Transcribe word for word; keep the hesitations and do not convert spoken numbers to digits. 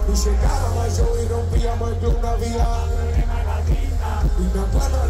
Y llegábamos al show y rompíamos el club Navidad. Y me acuerdo